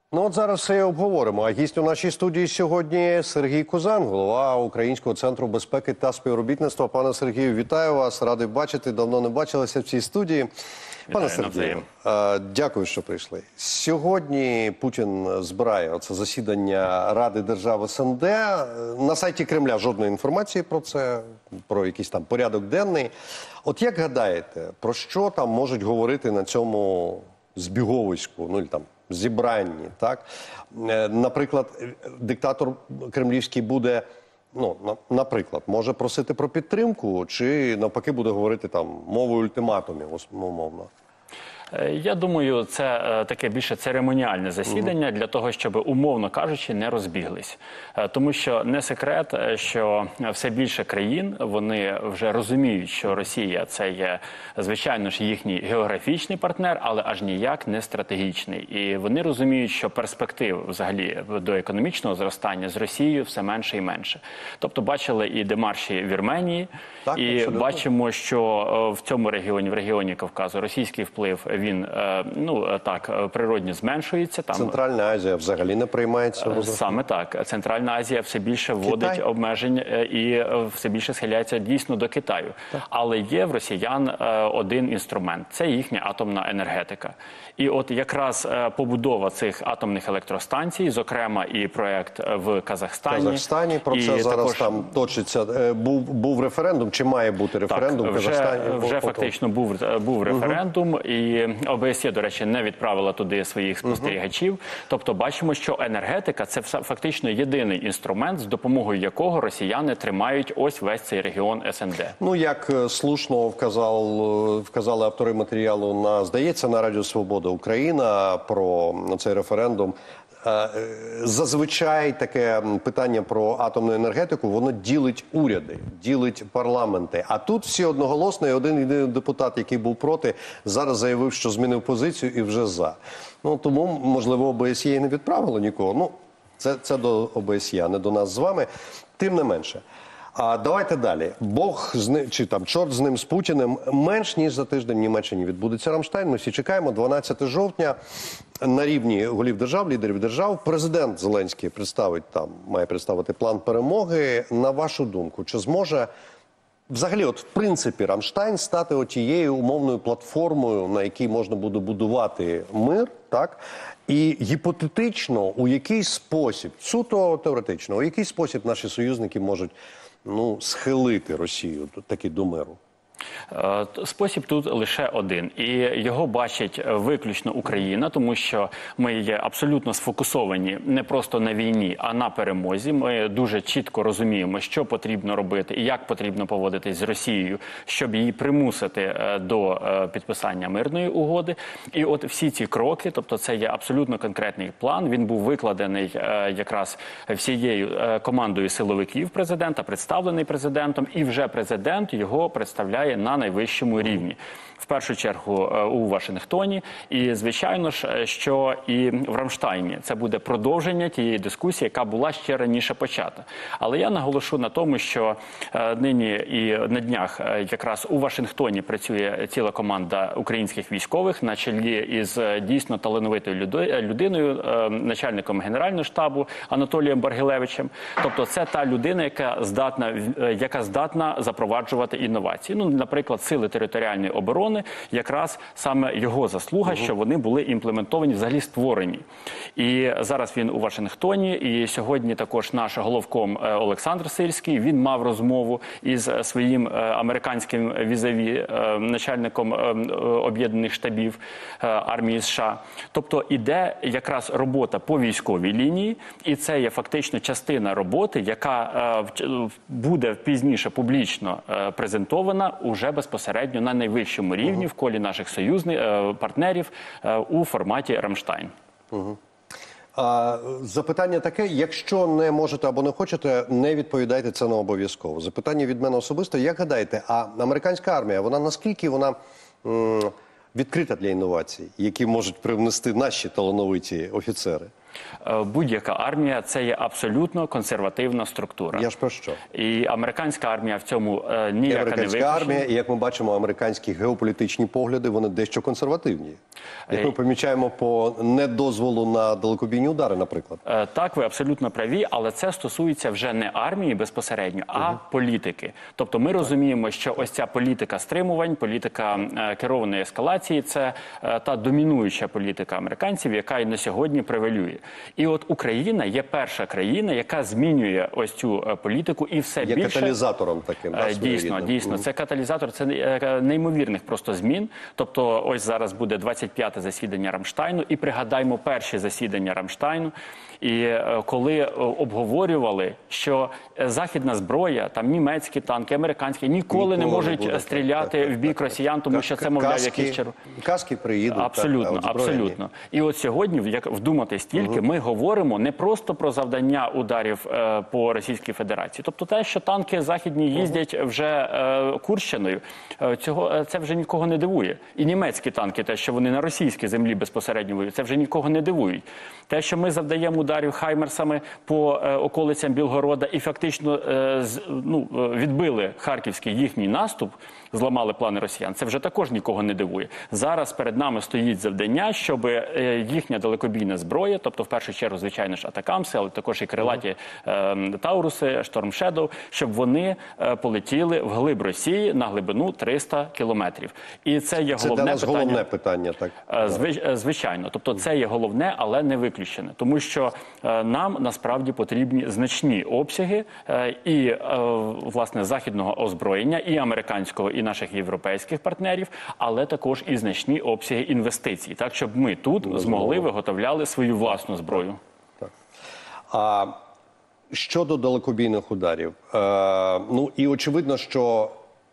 Ну от зараз все і обговоримо. А гість у нашій студії сьогодні Сергій Кузан, голова Українського центру безпеки та співробітництва. Пане Сергію, вітаю вас, радий бачити. Давно не бачилися в цій студії. Пане Сергію, дякую, що прийшли. Сьогодні Путін збирає оце засідання Ради держав СНД. На сайті Кремля жодної інформації про це, про якийсь там порядок денний. От як гадаєте, про що там можуть говорити на цьому збіговиську, ну, там, зібранні, так? Наприклад, диктатор кремлівський буде, ну, наприклад, може просити про підтримку, чи навпаки буде говорити там мовою ультиматумів, умовно? Я думаю, це таке більше церемоніальне засідання для того, щоб, умовно кажучи, не розбіглись. Тому що не секрет, що все більше країн, вони вже розуміють, що Росія – це є, звичайно ж, їхній географічний партнер, але аж ніяк не стратегічний. І вони розуміють, що перспектив взагалі до економічного зростання з Росією все менше і менше. Тобто бачили і демарші в Вірменії, так, і абсолютно бачимо, що в цьому регіоні, в регіоні Кавказу, російський вплив, він, ну так, природньо зменшується. Там Центральна Азія взагалі не приймається. Саме так. Центральна Азія все більше вводить обмежень і все більше схиляється дійсно до Китаю. Так. Але є в росіян один інструмент – це їхня атомна енергетика. І от якраз побудова цих атомних електростанцій, зокрема і проєкт в Казахстані. В Казахстані про це зараз також там точиться. Був референдум, чи має бути референдум? Так, в Казахстані? Вже фактично був референдум, і ОБСЄ, до речі, не відправила туди своїх спостерігачів. Тобто бачимо, що енергетика – це фактично єдиний інструмент, з допомогою якого росіяни тримають ось весь цей регіон СНД. Ну, як слушно вказали автори матеріалу, здається, на Радіо Свобода Україна про цей референдум. Зазвичай таке питання про атомну енергетику, воно ділить уряди, ділить парламенти. А тут всі одноголосно, і один єдиний депутат, який був проти, зараз заявив, що змінив позицію і вже за. Ну, тому, можливо, ОБСЄ і не відправило нікого. Ну, це до ОБСЄ, а не до нас з вами. Тим не менше. А давайте далі. Бог з ним, чи там чорт з ним, з Путіним. Менш ніж за тиждень в Німеччині відбудеться Рамштайн. Ми всі чекаємо. 12 жовтня на рівні голів держав, лідерів держав. Президент Зеленський має представити план перемоги. На вашу думку, чи зможе взагалі, от в принципі, Рамштайн стати отією умовною платформою, на якій можна буде будувати мир, так? І гіпотетично, у який спосіб, суто теоретично, у який спосіб наші союзники можуть схилити Росію таки до миру? Спосіб тут лише один. І його бачить виключно Україна, тому що ми є абсолютно сфокусовані не просто на війні, а на перемозі. Ми дуже чітко розуміємо, що потрібно робити і як потрібно поводитись з Росією, щоб її примусити до підписання мирної угоди. І от всі ці кроки, тобто це є абсолютно конкретний план, він був викладений якраз всією командою силовиків президента, представлений президентом, і вже президент його представляє на найвищому рівні. В першу чергу у Вашингтоні. І, звичайно ж, що і в Рамштайні. Це буде продовження тієї дискусії, яка була ще раніше почата. Але я наголошу на тому, що нині і на днях якраз у Вашингтоні працює ціла команда українських військових на чолі із дійсно талановитою людиною, начальником Генерального штабу Анатолієм Баргілевичем. Тобто це та людина, яка здатна запроваджувати інновації. Ну, наприклад, сили територіальної оборони, якраз саме його заслуга, що вони були імплементовані, взагалі створені. І зараз він у Вашингтоні, і сьогодні також наш головком Олександр Сирський, він мав розмову із своїм американським візаві, начальником об'єднаних штабів армії США. Тобто іде якраз робота по військовій лінії, і це є фактично частина роботи, яка буде пізніше публічно презентована уже безпосередньо на найвищому рівні в колі наших партнерів у форматі Рамштайн. Запитання таке, якщо не можете або не хочете, не відповідайте, це не обов'язково. Запитання від мене особисто. Як гадаєте, а американська армія, наскільки вона відкрита для інновацій, які можуть привнести наші талановиті офіцери? Будь-яка армія – це є абсолютно консервативна структура. Я ж про що? І американська армія в цьому ніяка не Американська виключена. армія, і як ми бачимо, американські геополітичні погляди, вони дещо консервативні. Як ми помічаємо по недозволу на далекобійні удари, наприклад. Так, ви абсолютно праві, але це стосується вже не армії безпосередньо, а політики. Тобто ми розуміємо, що ось ця політика стримувань, політика керованої ескалації – це та домінуюча політика американців, яка і на сьогодні превалює. І от Україна є перша країна, яка змінює ось цю політику і все Є більше... каталізатором таким. Да, Дійсно. Це каталізатор, це неймовірних просто змін. Тобто ось зараз буде 25-те засідання Рамштайну, і пригадаймо перші засідання Рамштайну. І коли обговорювали, що західна зброя, там німецькі танки, американські, ніколи не можуть стріляти в бік росіян, тому що це, мовляв, якісь Каски приїдуть. Абсолютно. І от сьогодні, як вдуматись тільки, ми говоримо не просто про завдання ударів по Російській Федерації. Тобто те, що танки західні їздять вже Курщиною, це вже нікого не дивує. І німецькі танки, те, що вони на російській землі безпосередньо воюють, це вже нікого не дивують. Те, що ми завдаємо ударів хаймерсами по околицям Білгорода і фактично відбили харківський їхній наступ, зламали плани росіян, це вже також нікого не дивує. Зараз перед нами стоїть завдання, щоб їхня далекобійна зброя, тобто в першу чергу, звичайно ж, атакамси, але також і крилаті Тауруси, Шторм Шедоу, щоб вони полетіли в глиб Росії на глибину 300 кілометрів. І це є головне питання. Це головне питання, так? Звичайно. Тобто це є головне, але не виключене. Тому що нам насправді потрібні значні обсяги і, власне, західного озброєння, і американського, і наших європейських партнерів, але також і значні обсяги інвестицій, так, щоб ми тут змогли виготовляли свою власну зброю. Так. А щодо далекобійних ударів, і очевидно, що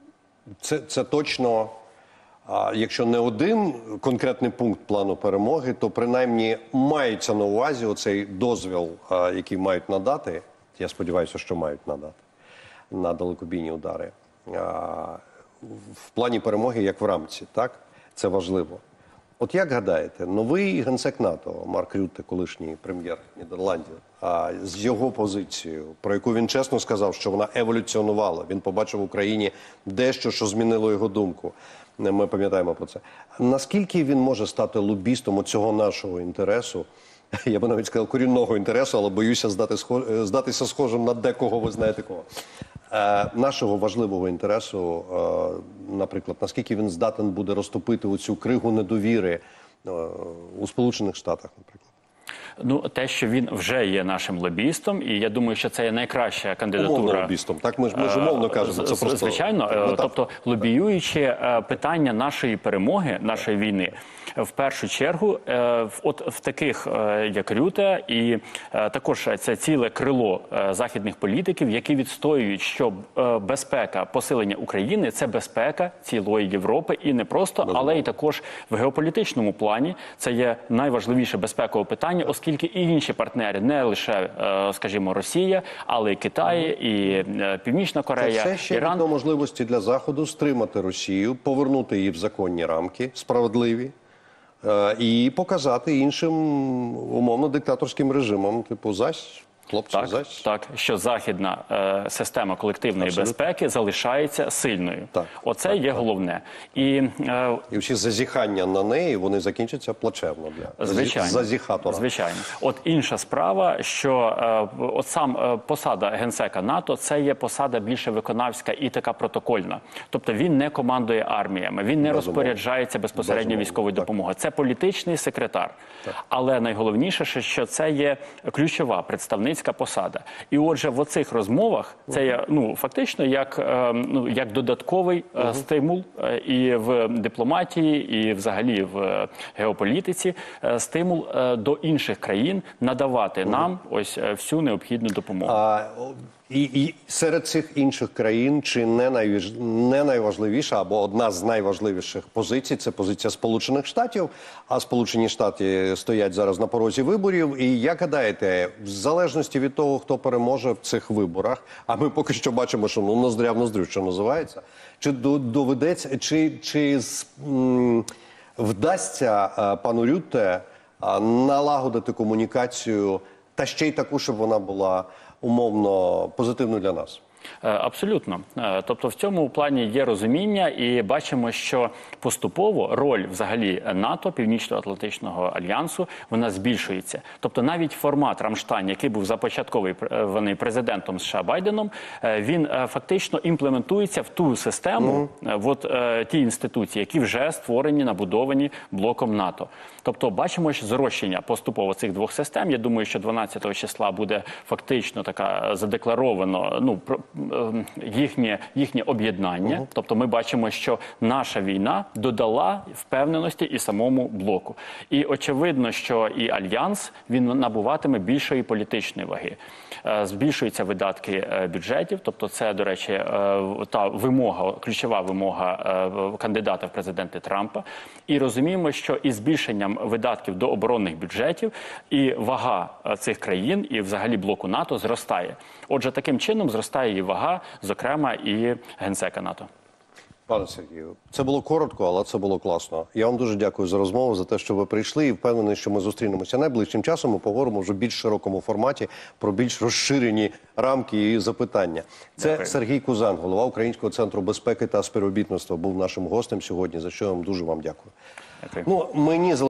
це точно, якщо не один конкретний пункт плану перемоги, то принаймні мається на увазі оцей дозвіл, який мають надати, я сподіваюся, що мають надати, на далекобійні удари. В плані перемоги, як в рамці, так? Це важливо. От як гадаєте, новий генсек НАТО Марк Рютте, колишній прем'єр Нідерландів, з його позицією, про яку він чесно сказав, що вона еволюціонувала, він побачив в Україні дещо, що змінило його думку. Ми пам'ятаємо про це. Наскільки він може стати лобістом оцього нашого інтересу, я би навіть сказав корінного інтересу, але боюся здатися схожим на декого, ви знаєте кого, нашого важливого інтересу, наприклад, наскільки він здатен буде розтопити оцю кригу недовіри у Сполучених Штатах, наприклад? Те, що він вже є нашим лобістом, і я думаю, що це є найкраща кандидатура. Умовно лобістом, так? Ми ж умовно кажемо. Це просто... Звичайно, тобто лобіюючи питання нашої перемоги, нашої війни, в першу чергу, от в таких, як Рютте, і також це ціле крило західних політиків, які відстоюють, що безпека, посилення України – це безпека цілої Європи, і не просто, але і також в геополітичному плані це є найважливіше безпекове питання, оскільки і інші партнери, не лише, скажімо, Росія, але і Китай, і Північна Корея, це ще Іран. Це можливості для Заходу стримати Росію, повернути її в законні рамки, справедливі, і показати іншим умовно-диктаторським режимам, типу, зась, хлопці, зась. Так, що західна система колективної безпеки залишається сильною. Оце є головне. І всі зазіхання на неї, вони закінчаться плачевно для зазіхатора. Звичайно. От інша справа, що от сам посада генсека НАТО – це є посада більше виконавська і така протокольна. Тобто він не командує арміями, він не розпоряджається безпосередньо військовою допомогою. Це політичний секретар. Але найголовніше, що це є ключова представницька посада. І отже, в оцих розмовах це є, фактично як додатковий стимул і в дипломатії, і взагалі в геополітиці, стимул до інших країн надавати нам ось всю необхідну допомогу. І серед цих інших країн, чи не найважливіша, або одна з найважливіших позицій – це позиція Сполучених Штатів, а Сполучені Штати стоять зараз на порозі виборів. І як гадаєте, в залежності від того, хто переможе в цих виборах, а ми поки що бачимо, що ноздря в ноздрю, що називається, чи доведеться, чи вдасться пану Рютте налагодити комунікацію, та ще й таку, щоб вона була умовно позитивною для нас? Абсолютно. Тобто в цьому плані є розуміння і бачимо, що поступово роль взагалі НАТО, Північно-Атлантичного альянсу, вона збільшується. Тобто навіть формат Рамштайн, який був започаткований президентом США Байденом, він фактично імплементується в ту систему, ті інституції, які вже створені, набудовані блоком НАТО. Тобто бачимо що зрощення поступово цих двох систем. Я думаю, що 12 числа буде фактично така задекларовано, їхнє об'єднання. Тобто ми бачимо, що наша війна додала впевненості і самому блоку. І очевидно, що і Альянс, він набуватиме більшої політичної ваги. Збільшуються видатки бюджетів, тобто це, до речі, та вимога, ключова вимога кандидата в президенти Трампа. І розуміємо, що із збільшенням видатків до оборонних бюджетів і вага цих країн, і взагалі блоку НАТО зростає. Отже, таким чином зростає і вага, зокрема, і генсека НАТО. Пане Сергію, це було коротко, але це було класно. Я вам дуже дякую за розмову, за те, що ви прийшли, і впевнений, що ми зустрінемося найближчим часом. Ми поговоримо вже в більш широкому форматі про більш розширені рамки і запитання. Це Дякую. Сергій Кузан, голова Українського центру безпеки та співробітництва, був нашим гостем сьогодні, за що я вам дуже дякую. Дякую. Ну, мені